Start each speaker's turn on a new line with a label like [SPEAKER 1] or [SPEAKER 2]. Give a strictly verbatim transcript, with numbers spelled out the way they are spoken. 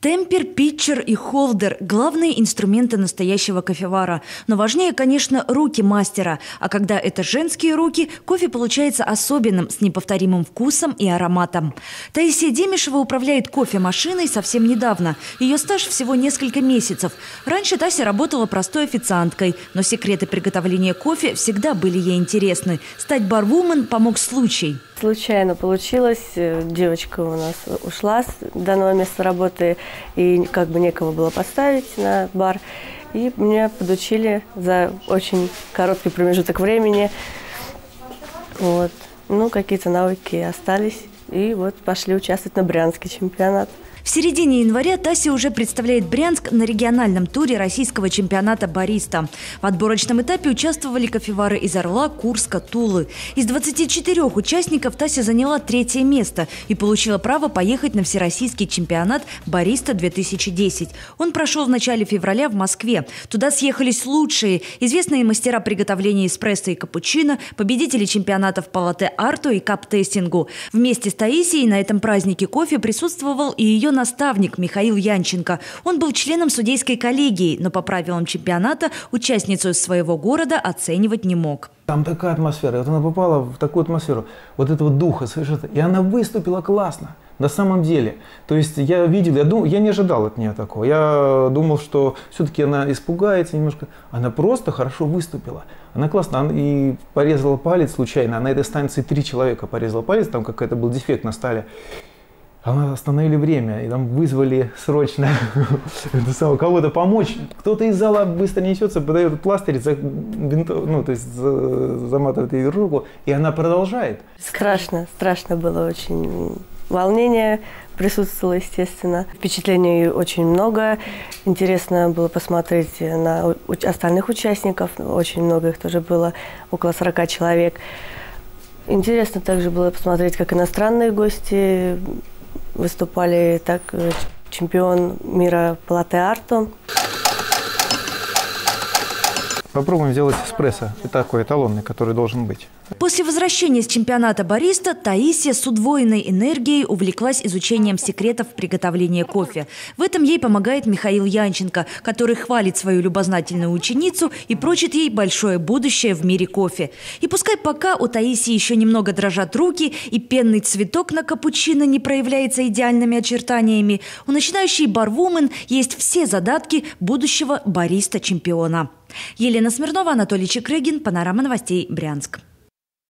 [SPEAKER 1] Темпер, питчер и холдер – главные инструменты настоящего кофевара. Но важнее, конечно, руки мастера. А когда это женские руки, кофе получается особенным, с неповторимым вкусом и ароматом. Таисия Демишева управляет кофемашиной совсем недавно. Ее стаж всего несколько месяцев. Раньше Тася работала простой официанткой, но секреты приготовления кофе всегда были ей интересны. Стать барвумен помог случай.
[SPEAKER 2] Случайно получилось. Девочка у нас ушла с данного места работы, и как бы некого было поставить на бар. И меня подучили за очень короткий промежуток времени. Вот. Ну, какие-то навыки остались. И вот пошли участвовать на Брянский чемпионат.
[SPEAKER 1] В середине января Тася уже представляет Брянск на региональном туре российского чемпионата «Бариста». В отборочном этапе участвовали кофевары из Орла, Курска, Тулы. Из двадцати четырёх участников Тася заняла третье место и получила право поехать на всероссийский чемпионат «Бариста-две тысячи десять». Он прошел в начале февраля в Москве. Туда съехались лучшие, известные мастера приготовления эспрессо и капучино, победители чемпионатов по латте-арту и кап-тестингу. Вместе с Таисией на этом празднике кофе присутствовал и ее наставник Михаил Янченко. Он был членом судейской коллегии, но по правилам чемпионата участницу из своего города оценивать не мог.
[SPEAKER 3] Там такая атмосфера, вот она попала в такую атмосферу, вот этого духа совершенно, и она выступила классно. На самом деле. То есть я видел, я, дум, я не ожидал от нее такого. Я думал, что все-таки она испугается немножко. Она просто хорошо выступила. Она классно. Она и порезала палец случайно. На этой станции три человека порезала палец, там какой-то был дефект на стали. Она остановили время, и там вызвали срочно кого-то помочь. Кто-то из зала быстро несется, подает пластырь, ну, то есть заматывает ей руку, и она продолжает.
[SPEAKER 2] Страшно, страшно было очень. Волнение присутствовало, естественно. Впечатлений очень много. Интересно было посмотреть на остальных участников. Очень много их тоже было, около сорока человек. Интересно также было посмотреть, как иностранные гости выступали, так чемпион мира по латте-арту.
[SPEAKER 3] Попробуем сделать эспрессо. Это такой эталонный, который должен быть.
[SPEAKER 1] После возвращения с чемпионата «Бариста» Таисия с удвоенной энергией увлеклась изучением секретов приготовления кофе. В этом ей помогает Михаил Янченко, который хвалит свою любознательную ученицу и прочит ей большое будущее в мире кофе. И пускай пока у Таисии еще немного дрожат руки и пенный цветок на капучино не проявляется идеальными очертаниями, у начинающей барвумен есть все задатки будущего бариста-чемпиона. Елена Смирнова, Анатолий Чекрыгин, Панорама новостей, Брянск.